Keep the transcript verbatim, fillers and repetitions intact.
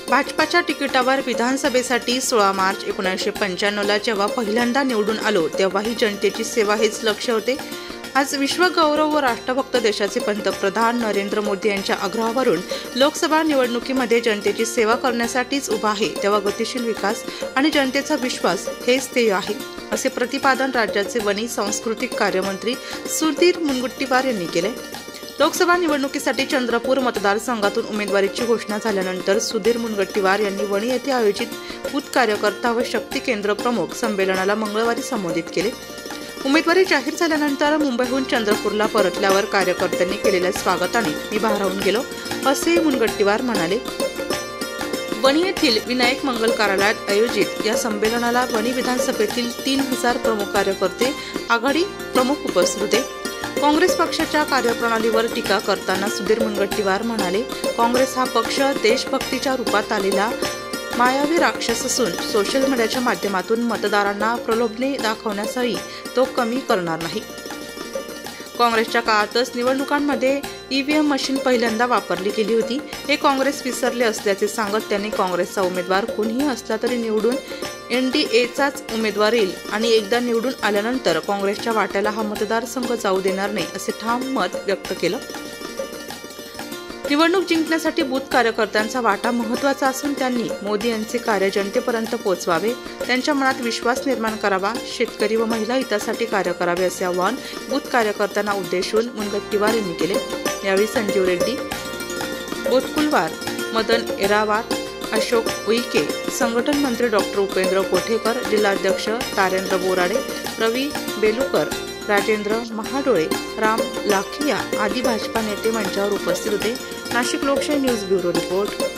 भाजपाच्या तिकिटावर विधानसभेसाठी सोळा मार्च एकोणीसशे पंच्याण्णवला जेव्हा पहिल्यांदा निवडून आलो तेव्हाही जनतेची सेवा हेच लक्ष्य होते. आज विश्वगौरव व राष्ट्रभक्त देशाचे पंतप्रधान नरेंद्र मोदी यांच्या आग्रहावरून लोकसभा निवडणुकीमध्ये जनतेची सेवा करण्यासाठीच उभा आहे, तेव्हा गतिशील विकास आणि जनतेचा विश्वास हेच ध्येय आहे, असे प्रतिपादन राज्याचे वनी सांस्कृतिक कार्यमंत्री सुधीर मुनगंटीवार यांनी केले. लोकसभा निवडणुकीसाठी चंद्रपूर मतदारसंघातून उमेदवारीची घोषणा झाल्यानंतर सुधीर मुनगंटीवार यांनी वणी येथे आयोजित बूथ कार्यकर्ता व शक्ती केंद्र प्रमुख संमेलनाला मंगळवारी संबोधित केले. उमेदवारी जाहीर झाल्यानंतर मुंबईहून चंद्रपूरला परतल्यावर कार्यकर्त्यांनी केलेल्या स्वागताने मी भारावून गेलो, असे मुनगंटीवार म्हणाले. वणी येथील विनायक मंगल कार्यालयात आयोजित या संमेलनाला वणी विधानसभेतील तीन हजार प्रमुख कार्यकर्ते आघाडी प्रमुख उपस्थित होते. काँग्रेस पक्षाच्या कार्यप्रणालीवर टीका करताना सुधीर मुनगंटीवार म्हणाले, काँग्रेस हा पक्ष देशभक्तीच्या रूपात आलेला मायावी राक्षस असून सोशल मीडियाच्या माध्यमातून मतदारांना प्रलोभने दाखवण्यासही तो कमी करणार नाही. काँग्रेसच्या काळातच निवडणुकांमध्ये ईव्हीएम मशीन पहिल्यांदा वापरली गेली होती, हे काँग्रेस विसरले असल्याचे सांगत त्यांनी काँग्रेसचा उमेदवार कोणीही असला तरी निवडून एनडीएचाच उमेदवार येईल आणि एकदा निवडून आल्यानंतर काँग्रेसच्या वाट्याला हा मतदारसंघ जाऊ देणार नाही, असे ठाम मत व्यक्त केलं. निवडणूक जिंकण्यासाठी बूथ कार्यकर्त्यांचा वाटा महत्त्वाचा असून त्यांनी मोदी यांचे कार्य जनतेपर्यंत पोहोचवावे, त्यांच्या मनात विश्वास निर्माण करावा, शेतकरी व महिला हितासाठी कार्य करावे, असे आवाहन बूथ कार्यकर्त्यांना उद्देशून मुनगंटीवार यांनी केले. यावेळी संजीव रेड्डी, बोतकुलवार, मदन एरावार, अशोक उईके, संघटन मंत्री डॉक्टर उपेंद्र कोठेकर, जिल्हाध्यक्ष तारेंद्र बोराडे, रवी बेलुकर, राजेंद्र महाडोळे, राम लाखिया आदी भाजपा नेते मंचावर उपस्थित होते. नाशिक लोकशाही न्यूज ब्युरो रिपोर्ट.